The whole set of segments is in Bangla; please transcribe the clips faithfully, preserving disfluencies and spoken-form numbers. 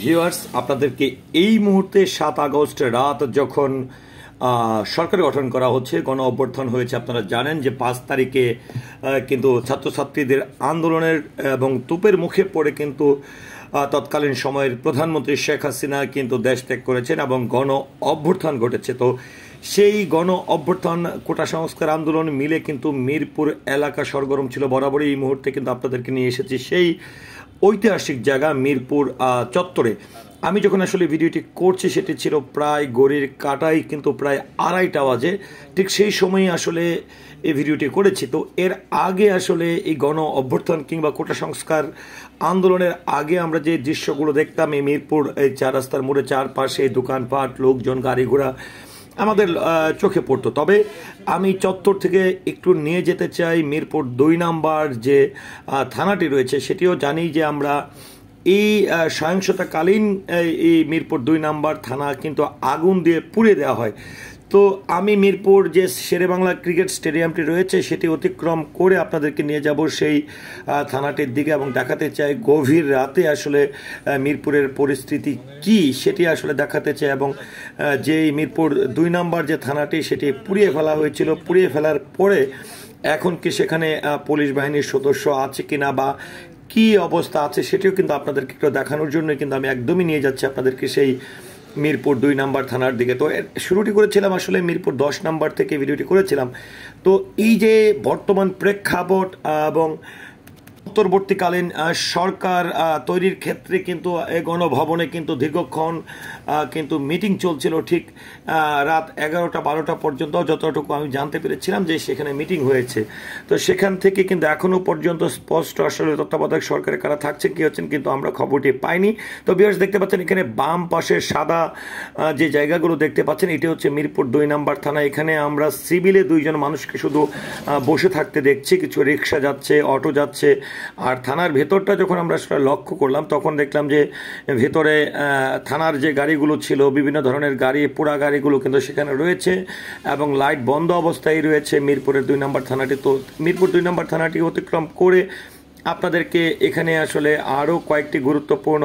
ভিউয়ার্স, আপনাদেরকে এই মুহূর্তে সাত আগস্ট রাত যখন সরকার গঠন করা হচ্ছে, গণ অভ্যুত্থান হয়েছে, আপনারা জানেন যে পাঁচ তারিখে কিন্তু ছাত্রছাত্রীদের আন্দোলনের এবং তুপের মুখে পড়ে কিন্তু তৎকালীন সময়ের প্রধানমন্ত্রী শেখ হাসিনা কিন্তু দেশ ত্যাগ করেছেন এবং গণ অভ্যুত্থান ঘটেছে। তো সেই গণ অভ্যুত্থান কোটা সংস্কার আন্দোলন মিলে কিন্তু মিরপুর এলাকা সরগরম ছিল। বরাবরই এই মুহূর্তে কিন্তু আপনাদেরকে নিয়ে এসেছি সেই ঐতিহাসিক জায়গা মিরপুর চত্বরে। আমি যখন আসলে ভিডিওটি করছি সেটি ছিল প্রায় গড়ির কাটাই কিন্তু প্রায় আড়াইটা বাজে, ঠিক সেই সময়ই আসলে এই ভিডিওটি করেছি। তো এর আগে আসলে এই গণ অভ্যুত্থান কিংবা কোটা সংস্কার আন্দোলনের আগে আমরা যে দৃশ্যগুলো দেখতাম এই মিরপুর এই চার রাস্তার মোড়ে চারপাশে দোকানপাট, লোকজন, গাড়ি ঘোড়া আমাদের চোখে পড়তো। তবে আমি চত্বর থেকে একটু নিয়ে যেতে চাই মিরপুর দুই নাম্বার যে থানাটি রয়েছে, সেটিও জানি যে আমরা এই সহিংসতাকালীন এই মিরপুর দুই নাম্বার থানা কিন্তু আগুন দিয়ে পুড়িয়ে দেওয়া হয়। তো আমি মিরপুর যে শেরেবাংলা ক্রিকেট স্টেডিয়ামটি রয়েছে সেটি অতিক্রম করে আপনাদেরকে নিয়ে যাব সেই থানাটির দিকে এবং দেখাতে চাই গভীর রাতে আসলে মিরপুরের পরিস্থিতি কি সেটি আসলে দেখাতে চাই। এবং যেই মিরপুর দুই নম্বর যে থানাটি সেটি পুড়িয়ে ফেলা হয়েছিল, পুড়িয়ে ফেলার পরে এখন কি সেখানে পুলিশ বাহিনীর সদস্য আছে কিনা বা কি অবস্থা আছে সেটিও কিন্তু আপনাদেরকে একটু দেখানোর জন্য কিন্তু আমি একদমই নিয়ে যাচ্ছি আপনাদেরকে সেই মিরপুর দুই নাম্বার থানার দিকে। তো শুরুটি করেছিলাম আসলে মিরপুর দশ নাম্বার থেকে ভিডিওটি করেছিলাম। তো এই যে বর্তমান প্রেক্ষাপট এবং অন্তর্বর্তীকালীন সরকার তৈরির ক্ষেত্রে কিন্তু এই গণভবনে কিন্তু দীর্ঘক্ষণ কিন্তু মিটিং চলছিল, ঠিক রাত এগারোটা বারোটা পর্যন্ত যতটুকু আমি জানতে পেরেছিলাম যে সেখানে মিটিং হয়েছে। তো সেখান থেকে কিন্তু এখনো পর্যন্ত স্পষ্ট আসলে তত্ত্বাবধায়ক সরকারের কারা থাকছে কি হচ্ছেন কিন্তু আমরা খবরটি পাইনি। তো ভিউয়ার্স দেখতে পাচ্ছেন এখানে বাম পাশে সাদা যে জায়গাগুলো দেখতে পাচ্ছেন এটি হচ্ছে মিরপুর দুই নাম্বার থানা। এখানে আমরা সিভিলে দুইজন মানুষকে শুধু বসে থাকতে দেখছি, কিছু রিক্সা যাচ্ছে, অটো যাচ্ছে। আর থানার ভেতরটা যখন আমরা আসলে লক্ষ্য করলাম তখন দেখলাম যে ভেতরে থানার যে গাড়িগুলো ছিল, বিভিন্ন ধরনের গাড়ি, পোড়া গাড়িগুলো কিন্তু সেখানে রয়েছে এবং লাইট বন্ধ অবস্থায় রয়েছে মিরপুরের দুই নম্বর থানাটি। তো মিরপুর দুই নম্বর থানাটি অতিক্রম করে আপনাদেরকে এখানে আসলে আরও কয়েকটি গুরুত্বপূর্ণ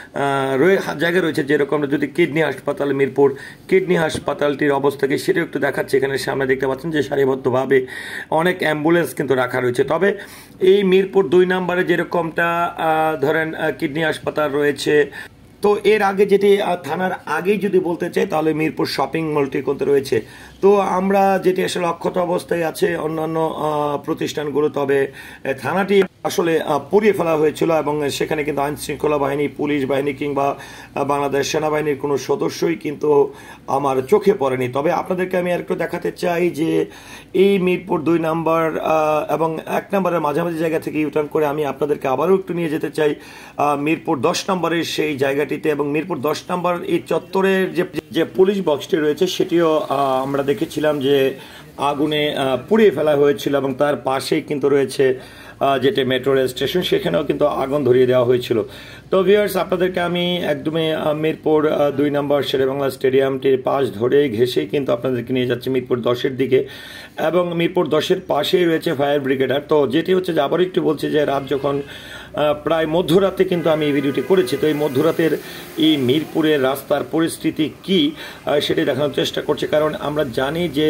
রয়ে জায়গা রয়েছে, যেরকম যদি কিডনি হাসপাতাল, মিরপুর কিডনি হাসপাতালটির অবস্থাকে সেটাও একটু দেখাচ্ছে। এখানে সামনে দেখতে পাচ্ছেন যে সারিবদ্ধভাবে অনেক অ্যাম্বুলেন্স কিন্তু রাখা রয়েছে। তবে এই মিরপুর দুই নম্বরে যেরকমটা ধরেন কিডনি হাসপাতাল রয়েছে, তো এর আগে যেটি থানার আগেই যদি বলতে চাই তাহলে মিরপুর শপিং মলটি কিন্তু রয়েছে। তো আমরা যেটি আসলে অক্ষত অবস্থায় আছে অন্যান্য প্রতিষ্ঠানগুলো, তবে থানাটি আসলে পুড়িয়ে ফেলা হয়েছিল এবং সেখানে কিন্তু আইন শৃঙ্খলা বাহিনী, পুলিশ বাহিনী কিংবা বাংলাদেশ সেনাবাহিনীর কোনো সদস্যই কিন্তু আমার চোখে পড়েনি। তবে আপনাদেরকে আমি আর একটু দেখাতে চাই যে এই মিরপুর দুই নাম্বার এবং এক নম্বরের মাঝামাঝি জায়গা থেকে ইউটার্ন করে আমি আপনাদেরকে আবারও একটু নিয়ে যেতে চাই মিরপুর দশ নম্বরের সেই জায়গাটিতে। এবং মিরপুর দশ নম্বর এই চত্বরের যে যে পুলিশ বক্সটি রয়েছে সেটিও আমরা দেখেছিলাম যে আগুনে পুড়িয়ে ফেলা হয়েছিল এবং তার পাশেই কিন্তু রয়েছে যেটি মেট্রো রেল স্টেশন, সেখানেও কিন্তু আগুন ধরিয়ে দেওয়া হয়েছিল। তো ভিউয়ার্স আপনাদেরকে আমি একদমই মিরপুর দুই নম্বর শেরেবাংলা স্টেডিয়ামটির পাশ ধরেই ঘেঁষেই কিন্তু আপনাদেরকে নিয়ে যাচ্ছি মিরপুর দশের দিকে এবং মিরপুর দশের পাশেই রয়েছে ফায়ার ব্রিগেডার। তো যেটি হচ্ছে যে আবার একটু বলছি যে রাত যখন প্রায় মধ্যরাতে কিন্তু আমি এই ভিডিওটি করেছি, তো এই মধ্যরাতের এই মিরপুরের রাস্তার পরিস্থিতি কি সেটি দেখানোর চেষ্টা করছি। কারণ আমরা জানি যে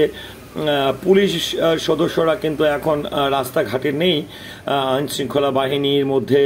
পুলিশ সদস্যরা কিন্তু এখন রাস্তাঘাটে নেই, আইন শৃঙ্খলা বাহিনীর মধ্যে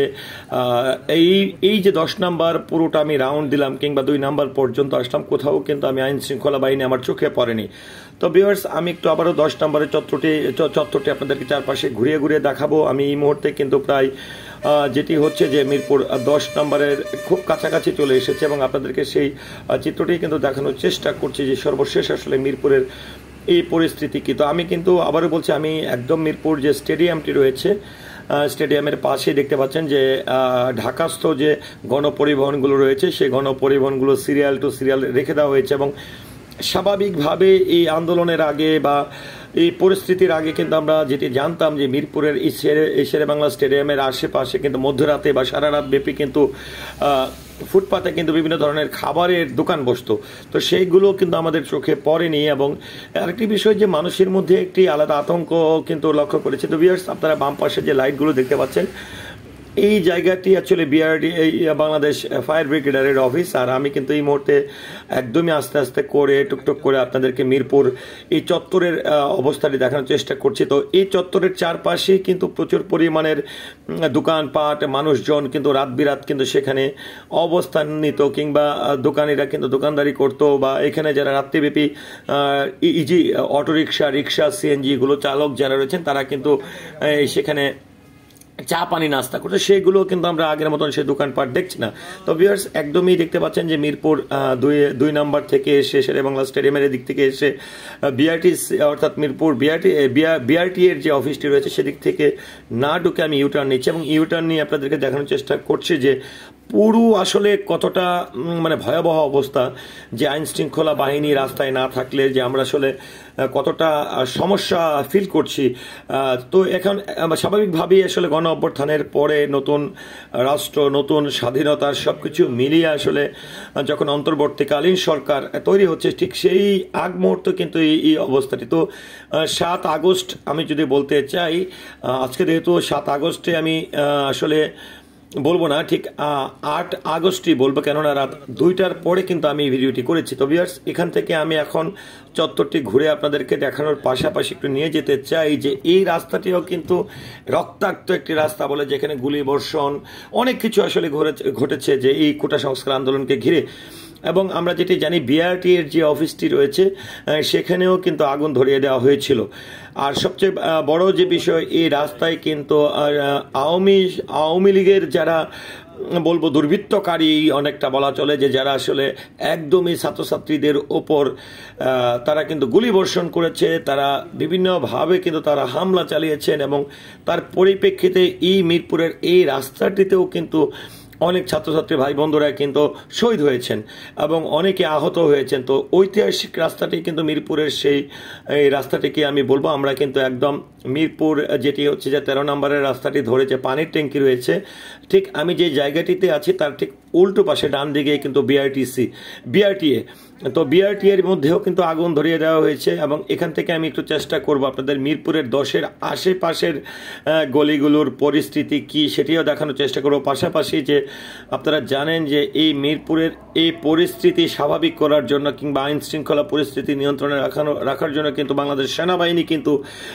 এই এই যে দশ নাম্বার পুরোটা আমি রাউন্ড দিলাম কিংবা দুই নাম্বার পর্যন্ত আসলাম, কোথাও কিন্তু আমি আইন শৃঙ্খলা বাহিনী আমার চোখে পড়েনি। তো ভিউয়ার্স আমি একটু আবারও দশ নম্বরের চত্বরটি চত্বরটি আপনাদেরকে চারপাশে ঘুরিয়ে ঘুরিয়ে দেখাবো। আমি এই মুহূর্তে কিন্তু প্রায় যেটি হচ্ছে যে মিরপুর দশ নম্বরের খুব কাছাকাছি চলে এসেছে এবং আপনাদেরকে সেই চিত্রটি কিন্তু দেখানোর চেষ্টা করছি যে সর্বশেষ আসলে মিরপুরের এই পরিস্থিতি কি। তো আমি কিন্তু আবারও বলছি আমি একদম মিরপুর যে স্টেডিয়ামটি রয়েছে স্টেডিয়ামের পাশে দেখতে পাচ্ছেন যে ঢাকাস্থ যে গণপরিবহনগুলো রয়েছে সেই গণপরিবহনগুলো সিরিয়াল টু সিরিয়াল রেখে দেওয়া হয়েছে এবং স্বাভাবিকভাবে এই আন্দোলনের আগে বা এই পরিস্থিতির আগে কিন্তু আমরা যেটি জানতাম যে মিরপুরের এই শেরে এই শেরেবাংলা স্টেডিয়ামের আশেপাশে কিন্তু মধ্যরাতে বা সারা রাত ব্যাপী কিন্তু ফুটপাতে কিন্তু বিভিন্ন ধরনের খাবারের দোকান বসতো। তো সেইগুলো কিন্তু আমাদের চোখে পড়েনি এবং আরেকটি বিষয় যে মানুষের মধ্যে একটি আলাদা আতঙ্ক কিন্তু লক্ষ্য করেছে। তো ভিউয়ার্স আপনারা বাম পাশে যে লাইটগুলো দেখতে পাচ্ছেন এই জায়গাটি অ্যাকচুয়ালি বিআরডি এই বাংলাদেশ ফায়ার ব্রিগেডের অফিস। আর আমি কিন্তু এই মুহূর্তে একদমই আস্তে আস্তে করে টুকটুক করে আপনাদেরকে মিরপুর এই চত্বরের অবস্থাটি দেখানোর চেষ্টা করছি। তো এই চত্বরের চারপাশেই কিন্তু প্রচুর পরিমাণের দোকানপাট, মানুষজন কিন্তু রাত বিরাত কিন্তু সেখানে অবস্থান নিত, কিংবা দোকানিরা কিন্তু দোকানদারি করতো, বা এখানে যারা রাত্রিব্যাপী ইজি অটোরিকশা, রিক্সা, সিএনজিগুলো চালক যারা রয়েছেন তারা কিন্তু সেখানে চা পানি নাস্তা করছে, সেগুলো কিন্তু আমরা আগের মতন সেই দোকানপাট দেখছি না। তো ভিউয়ার্স, একদমই দেখতে পাচ্ছেন যে মিরপুর দুই দুই নম্বর থেকে এসে শেরে বাংলা স্টেডিয়ামের দিক থেকে এসে বিআরটি অর্থাৎ মিরপুর বিআরটি বিআরটি এর যে অফিসটি রয়েছে সেদিক থেকে না ঢুকে আমি ইউটার্ন নিচ্ছি, এবং ইউটার্ন নিয়ে আপনাদেরকে দেখানোর চেষ্টা করছি যে পুরো আসলে কতটা মানে ভয়াবহ অবস্থা, যে আইন শৃঙ্খলা বাহিনী রাস্তায় না থাকলে যে আমরা আসলে কতটা সমস্যা ফিল করছি। তো এখন স্বাভাবিকভাবেই আসলে গণ অভ্যুত্থানের পরে নতুন রাষ্ট্র, নতুন স্বাধীনতার সব কিছু মিলিয়ে আসলে যখন অন্তর্বর্তীকালীন সরকার তৈরি হচ্ছে, ঠিক সেই আগ মুহূর্তে কিন্তু এই অবস্থাটি। তো সাত আগস্ট আমি যদি বলতে চাই, আজকে যেহেতু সাত আগস্টে আমি আসলে বলবো না, ঠিক আট আগস্টই বলবো, কেননা রাত দুইটার পরে কিন্তু আমি এই ভিডিওটি করেছি। তো ভিউয়ার্স, এখান থেকে আমি এখন চত্বরটি ঘুরে আপনাদেরকে দেখানোর পাশাপাশি একটু নিয়ে যেতে চাই যে এই রাস্তাটিও কিন্তু রক্তাক্ত একটি রাস্তা বলে, যেখানে গুলি বর্ষণ অনেক কিছু আসলে ঘটেছে যে এই কোটা সংস্কার আন্দোলনকে ঘিরে। এবং আমরা যেটি জানি বিআরটি এর যে অফিসটি রয়েছে সেখানেও কিন্তু আগুন ধরিয়ে দেওয়া হয়েছিল। আর সবচেয়ে বড় যে বিষয়, এই রাস্তায় কিন্তু আওয়ামী আওয়ামী লীগের যারা বলবো দুর্বৃত্তকারী অনেকটা বলা চলে, যে যারা আসলে একদমই ছাত্রছাত্রীদের ওপর তারা কিন্তু গুলি বর্ষণ করেছে, তারা বিভিন্নভাবে কিন্তু তারা হামলা চালিয়েছেন, এবং তার পরিপ্রেক্ষিতে এই মিরপুরের এই রাস্তাটিতেও কিন্তু অনেক ছাত্রছাত্রী ভাই বন্ধুরা কিন্তু শহীদ হয়েছেন এবং অনেকে আহত হয়েছেন। তো ঐতিহাসিক রাস্তাটি কিন্তু মিরপুরের সেই এই রাস্তাটিকে আমি বলবো আমরা কিন্তু একদম মিরপুর যেটি হচ্ছে যে তেরো নম্বরের রাস্তাটি ধরে যে পানির ট্যাঙ্কি রয়েছে, ঠিক আমি যে জায়গাটিতে আছি তার ঠিক উল্টো পাশে ডান দিকে কিন্তু বিআরটিসি বিআরটিএ। তো বিআরটি এর মধ্যেও কিন্তু আগুন ধরিয়ে দেওয়া হয়েছে, এবং এখান থেকে আমি একটু চেষ্টা করব আপনাদের মিরপুরের দশের আশেপাশের গলিগুলোর পরিস্থিতি কি সেটিও দেখানোর চেষ্টা করব। পাশাপাশি যে আপনারা জানেন যে এই মিরপুরের এই পরিস্থিতি স্বাভাবিক করার জন্য কিংবা আইন শৃঙ্খলা পরিস্থিতি নিয়ন্ত্রণে রাখানো রাখার জন্য কিন্তু বাংলাদেশ সেনাবাহিনী কিন্তু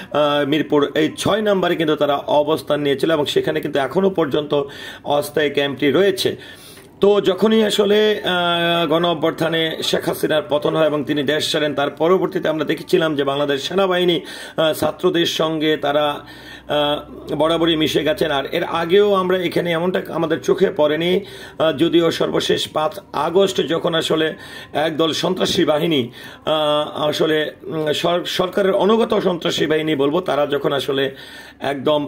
মিরপুর এই ছয় নম্বরে কিন্তু তারা অবস্থান নিয়েছিল, এবং সেখানে কিন্তু এখনো পর্যন্ত অস্থায়ী ক্যাম্পটি রয়েছে। তো যখনই আসলে গণ অভ্যুত্থানে শেখ হাসিনার পতন হয় এবং তিনি দেশ ছাড়েন, তার পরবর্তীতে আমরা দেখেছিলাম যে বাংলাদেশ সেনাবাহিনী ছাত্রদের সঙ্গে তারা বরাবরই মিশে গেছেন। আর এর আগেও আমরা এখানে এমনটা আমাদের চোখে পড়েনি, যদিও সর্বশেষ পাঁচ আগস্ট যখন আসলে একদল সন্ত্রাসী বাহিনী, আসলে সরকারের অনুগত সন্ত্রাসী বাহিনী বলবো, তারা যখন আসলে একদম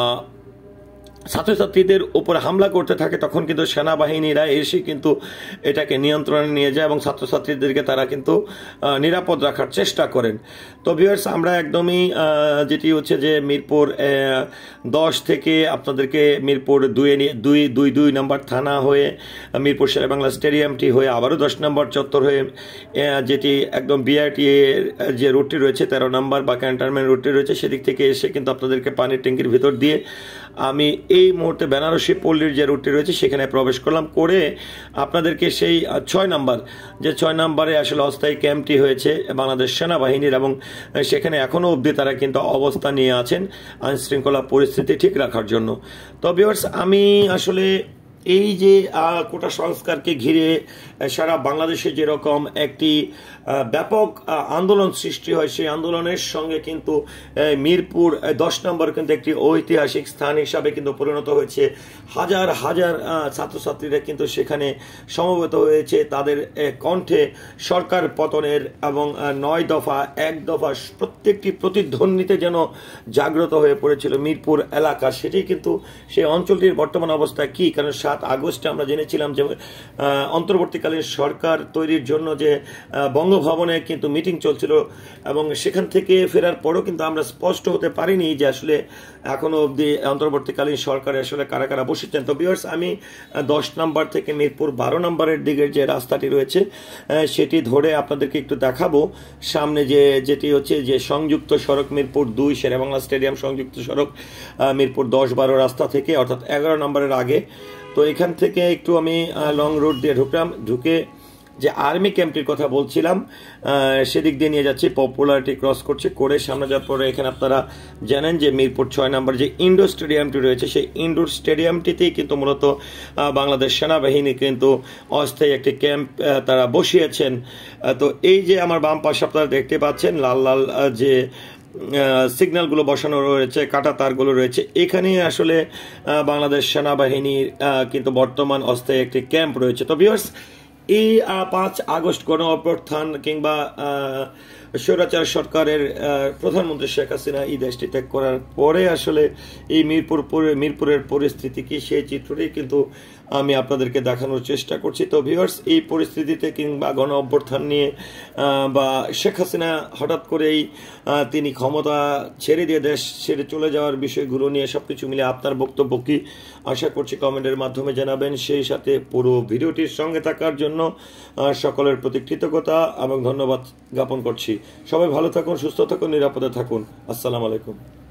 ছাত্রছাত্রীদের উপর হামলা করতে থাকে, তখন কিন্তু সেনাবাহিনীরা এসে কিন্তু এটাকে নিয়ন্ত্রণে নিয়ে যায় এবং ছাত্রছাত্রীদেরকে তারা কিন্তু নিরাপদ রাখার চেষ্টা করেন। তো ভিউয়ার্স, আমরা একদমই যেটি হচ্ছে যে মিরপুর দশ থেকে আপনাদেরকে মিরপুর দুই দুই দুই দুই নম্বর থানা হয়ে মিরপুর শেরে বাংলা স্টেডিয়ামটি হয়ে আবারও দশ নম্বর চত্বর হয়ে যেটি একদম বিআরটি এর যে রুটটি রয়েছে তেরো নম্বর বা ক্যান্টনমেন্ট রুটটি রয়েছে, সেদিক থেকে এসে কিন্তু আপনাদেরকে পানির ট্যাঙ্কির ভিতর দিয়ে আমি এই মুহূর্তে বেনারসি পল্লীর যে রুটটি রয়েছে সেখানে প্রবেশ করলাম, করে আপনাদেরকে সেই ছয় নম্বর যে ছয় নম্বরে আসলে অস্থায়ী ক্যাম্পটি হয়েছে বাংলাদেশ সেনাবাহিনীর, এবং সেখানে এখনও অবধি তারা কিন্তু অবস্থান নিয়ে আছেন আইন শৃঙ্খলা পরিস্থিতি ঠিক রাখার জন্য। তো ভিউয়ার্স, আমি আসলে এই যে কোটা সংস্কারকে ঘিরে সারা বাংলাদেশে যেরকম একটি ব্যাপক আন্দোলন সৃষ্টি হয়, সেই আন্দোলনের সঙ্গে কিন্তু মিরপুর দশ নম্বর কিন্তু একটি ঐতিহাসিক স্থান হিসাবে কিন্তু পরিণত হয়েছে। হাজার হাজার ছাত্রছাত্রীরা কিন্তু সেখানে সমবেত হয়েছে, তাদের কণ্ঠে সরকার পতনের এবং নয় দফা এক দফা প্রত্যেকটি প্রতিধ্বনিতে যেন জাগ্রত হয়ে পড়েছিল মিরপুর এলাকা। সেটি কিন্তু সেই অঞ্চলটির বর্তমান অবস্থা কি, কারণ সাত সাত আগস্টে আমরা জেনেছিলাম যে অন্তর্বর্তীকালীন সরকার তৈরির জন্য যে বঙ্গভবনে কিন্তু মিটিং চলছিল, এবং সেখান থেকে ফেরার পরও কিন্তু আমরা স্পষ্ট হতে পারিনি যে আসলে এখনো অবধি অন্তর্বর্তীকালীন সরকারে আসলে কারা কারা বসেছেন। তো ভিউয়ার্স, আমি দশ নাম্বার থেকে মিরপুর বারো নাম্বারের দিকের যে রাস্তাটি রয়েছে সেটি ধরে আপনাদেরকে একটু দেখাবো। সামনে যে যেটি হচ্ছে যে সংযুক্ত সড়ক মিরপুর দুই শেরেবাংলা স্টেডিয়াম সংযুক্ত সড়ক মিরপুর দশ বারো রাস্তা থেকে, অর্থাৎ এগারো নম্বরের আগে। তো এখান থেকে একটু আমি লং রোড দিয়ে ঢুকলাম, ঢুকে যে আর্মি ক্যাম্পটির কথা বলছিলাম সেদিক দিয়ে নিয়ে যাচ্ছি, পপুলারিটি ক্রস করছে, করে সামনে যাওয়ার পরে এখানে আপনারা জানেন যে মিরপুর ছয় নম্বর যে ইনডোর স্টেডিয়ামটি রয়েছে সেই ইনডোর স্টেডিয়ামটিতেই কিন্তু মূলত বাংলাদেশ সেনাবাহিনী কিন্তু অস্থায়ী একটি ক্যাম্প তারা বসিয়েছেন। তো এই যে আমার বাম পাশে আপনারা দেখতে পাচ্ছেন লাল লাল যে সিগন্যালগুলো বসানো রয়েছে, কাটা তারগুলো রয়েছে, এখানে আসলে বাংলাদেশ সেনাবাহিনীর কিন্তু বর্তমান অস্থায়ী একটি ক্যাম্প রয়েছে। তো ভিউয়ার্স, এই পাঁচ আগস্ট গণ অভ্যুত্থান কিংবা স্বৈরাচার সরকারের প্রধানমন্ত্রী শেখ হাসিনা এই দেশটি ত্যাগ করার পরে আসলে এই মিরপুর মিরপুরের পরিস্থিতি কি, সেই চিত্রটি কিন্তু আমি আপনাদেরকে দেখানোর চেষ্টা করছি। তো ভিউয়ার্স, এই পরিস্থিতিতে কিংবা গণ অভ্যুত্থান নিয়ে বা শেখ হাসিনা হঠাৎ করেই তিনি ক্ষমতা ছেড়ে দিয়ে দেশ ছেড়ে চলে যাওয়ার বিষয়গুলো নিয়ে সবকিছু মিলে আপনার বক্তব্য কি, আশা করছি কমেন্টের মাধ্যমে জানাবেন। সেই সাথে পুরো ভিডিওটির সঙ্গে থাকার জন্য সকলের প্রতি কৃতজ্ঞতা এবং ধন্যবাদ জ্ঞাপন করছি। সবাই ভালো থাকুন, সুস্থ থাকুন, নিরাপদে থাকুন। আসসালামু আলাইকুম।